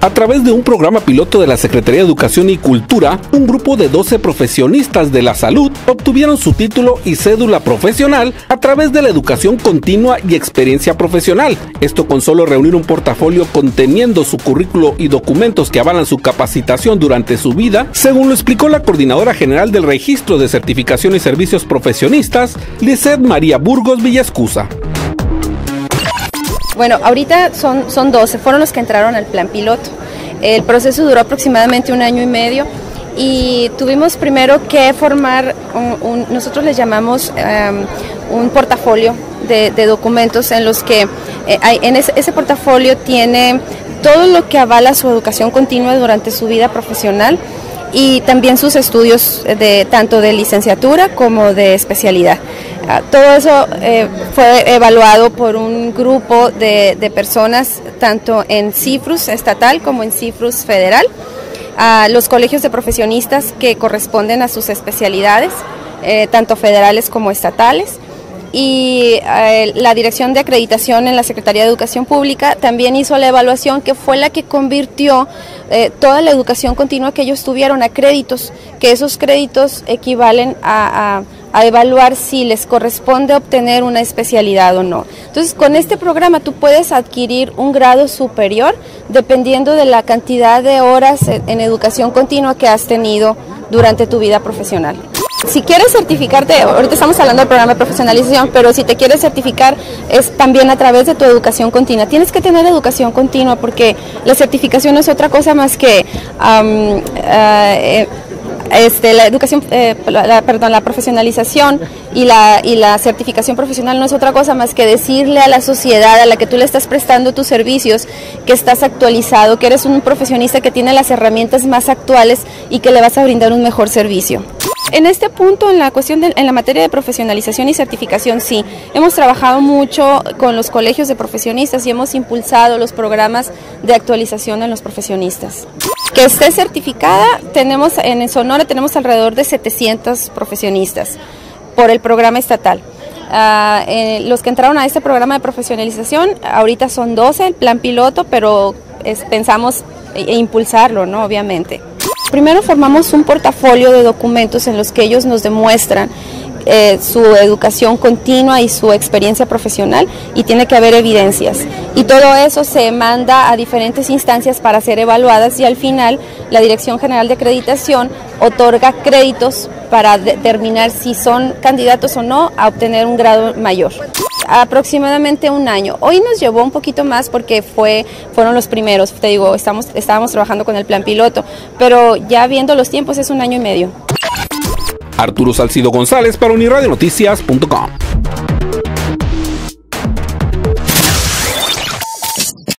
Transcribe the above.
A través de un programa piloto de la Secretaría de Educación y Cultura, un grupo de 12 profesionistas de la salud obtuvieron su título y cédula profesional a través de la educación continua y experiencia profesional. Esto con solo reunir un portafolio conteniendo su currículo y documentos que avalan su capacitación durante su vida, según lo explicó la coordinadora general del Registro de Certificación y Servicios Profesionistas, Lizeth María Burgos Villascusa. Bueno, ahorita son 12, fueron los que entraron al plan piloto. El proceso duró aproximadamente 1 año y medio y tuvimos primero que formar, nosotros les llamamos un portafolio de documentos en los que ese portafolio tiene todo lo que avala su educación continua durante su vida profesional y también sus estudios tanto de licenciatura como de especialidad. Todo eso fue evaluado por un grupo de personas tanto en CIFRUS estatal como en CIFRUS federal, los colegios de profesionistas que corresponden a sus especialidades, tanto federales como estatales, y la Dirección de Acreditación en la Secretaría de Educación Pública también hizo la evaluación que fue la que convirtió toda la educación continua que ellos tuvieron a créditos, que esos créditos equivalen a evaluar si les corresponde obtener una especialidad o no. Entonces, con este programa tú puedes adquirir un grado superior dependiendo de la cantidad de horas en educación continua que has tenido durante tu vida profesional. Si quieres certificarte, ahorita estamos hablando del programa de profesionalización, pero si te quieres certificar es también a través de tu educación continua. Tienes que tener educación continua porque la certificación no es otra cosa más que la educación, la profesionalización y la certificación profesional no es otra cosa más que decirle a la sociedad a la que tú le estás prestando tus servicios que estás actualizado, que eres un profesionista que tiene las herramientas más actuales y que le vas a brindar un mejor servicio. En este punto, en la materia de profesionalización y certificación, sí, hemos trabajado mucho con los colegios de profesionistas y hemos impulsado los programas de actualización en los profesionistas. Que esté certificada, en Sonora tenemos alrededor de 700 profesionistas por el programa estatal. Los que entraron a este programa de profesionalización, ahorita son 12, el plan piloto, pero pensamos impulsarlo, ¿no? Obviamente. Primero formamos un portafolio de documentos en los que ellos nos demuestran su educación continua y su experiencia profesional y tiene que haber evidencias. Y todo eso se manda a diferentes instancias para ser evaluadas y al final la Dirección General de Acreditación otorga créditos para determinar si son candidatos o no a obtener un grado mayor. Aproximadamente 1 año. Hoy nos llevó un poquito más porque fueron los primeros, te digo, estábamos trabajando con el plan piloto, pero ya viendo los tiempos es 1 año y medio. Arturo Salcido González para Unirradionoticias.com.